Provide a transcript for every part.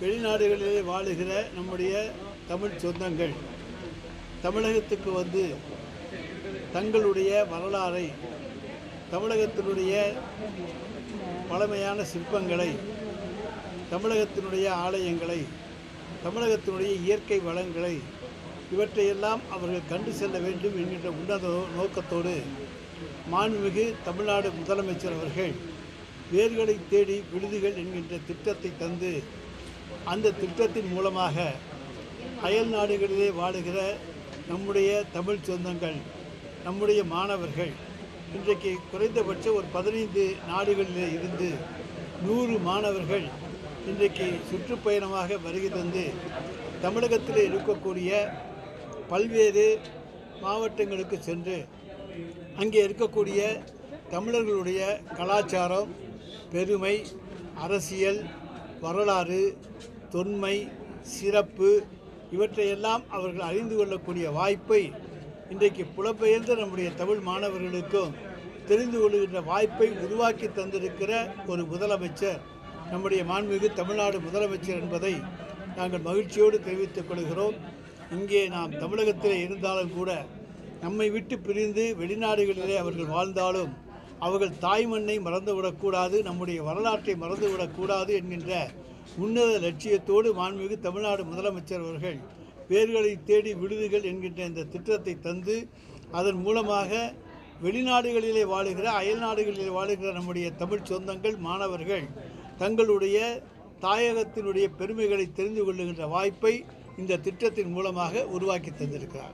வெளிநாடுகளிலே வாழுகிற நம்முடைய தமிழ் சொந்தங்கள் தமிழகத்துக்கு வந்து தங்களுடைய வரலாறை, தமிழகத்தினுடைய பழமையான சிற்பங்களை, தமிழகத்தினுடைய ஆலயங்களை, தமிழகத்தினுடைய இயற்கை வளங்களை இவற்றையெல்லாம் அவர்கள் கண்டு செல்ல வேண்டும் என்கின்ற உன்னத நோக்கத்தோடு மாண்புமிகு தமிழ்நாடு முதலமைச்சர் அவர்கள் வேர்களை தேடி விடுதிகள் என்கின்ற திட்டத்தை தந்து, அந்த திட்டத்தின் மூலமாக அயல் நாடுகளிலே வாழுகிற நம்முடைய தமிழ் சொந்தங்கள், நம்முடைய மாணவர்கள் இன்றைக்கு குறைந்தபட்சம் ஒரு 15 நாடுகளிலே இருந்து 100 மாணவர்கள் இன்றைக்கு சுற்றுப்பயணமாக வருகை தந்து தமிழகத்தில் இருக்கக்கூடிய பல்வேறு மாவட்டங்களுக்கு சென்று அங்கே இருக்கக்கூடிய தமிழர்களுடைய கலாச்சாரம், பெருமை, அரசியல், வரலாறு, தொன்மை, சிறப்பு இவற்றையெல்லாம் அவர்கள் அறிந்து கொள்ளக்கூடிய வாய்ப்பை இன்றைக்கு புலம்பெயர்ந்த நம்முடைய தமிழ் மாணவர்களுக்கும் தெரிந்து கொள்கின்ற வாய்ப்பை உருவாக்கி தந்திருக்கிற ஒரு முதலமைச்சர் நம்முடைய மாண்புமிகு தமிழ்நாடு முதலமைச்சர் என்பதை நாங்கள் மகிழ்ச்சியோடு தெரிவித்துக் கொள்கிறோம். இங்கே நாம் தமிழகத்தில் இருந்தாலும் கூட நம்மை விட்டு பிரிந்து வெளிநாடுகளிலே அவர்கள் வாழ்ந்தாலும் அவர்கள் தாய்மண்ணை மறந்துவிடக்கூடாது, நம்முடைய வரலாற்றை மறந்துவிடக்கூடாது என்கின்ற உன்னத லட்சியத்தோடு மாண்புமிகு தமிழ்நாடு முதலமைச்சர் அவர்கள் வேர்களை தேடி விடுதிகள் என்கின்ற இந்த திட்டத்தை தந்து, அதன் மூலமாக வெளிநாடுகளிலே வாழுகிற, அயல் நாடுகளிலே வாழுகிற நம்முடைய தமிழ் சொந்தங்கள், மாணவர்கள் தங்களுடைய தாயகத்தினுடைய பெருமைகளை தெரிந்து கொள்ளுகின்ற வாய்ப்பை இந்த திட்டத்தின் மூலமாக உருவாக்கி தந்திருக்கிறார்.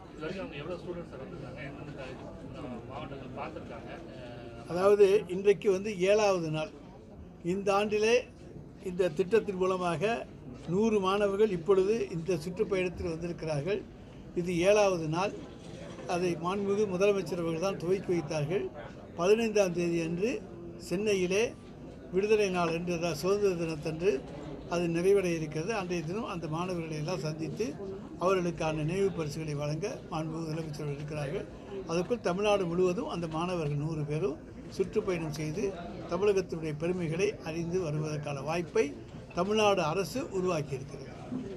அதாவது இன்றைக்கு 7வது நாள். இந்த ஆண்டிலே இந்த திட்டத்தின் மூலமாக 100 மாணவர்கள் இப்பொழுது இந்த சுற்றுப்பயணத்தில் வந்திருக்கிறார்கள். இது 7வது நாள். அதை மாண்புமிகு முதலமைச்சர் அவர்கள் தான் துவக்கி வைத்தார்கள். 15ஆம் தேதி அன்று சென்னையிலே விடுதலை நாள் என்று, சுதந்திர தினத்தன்று அது நிறைவடைய இருக்கிறது. அன்றைய தினம் அந்த மாணவர்களை எல்லாம் சந்தித்து அவர்களுக்கான நினைவு பரிசுகளை வழங்க மாண்புமிகு முதலமைச்சர் இருக்கிறார்கள். அதற்குள் தமிழ்நாடு முழுவதும் அந்த மாணவர்கள் 100 பேரும் சுற்றுப்பயணம் செய்து தமிழகத்தினுடைய பெருமைகளை அறிந்து வருவதற்கான வாய்ப்பை தமிழ்நாடு அரசு உருவாக்கியிருக்கிறது.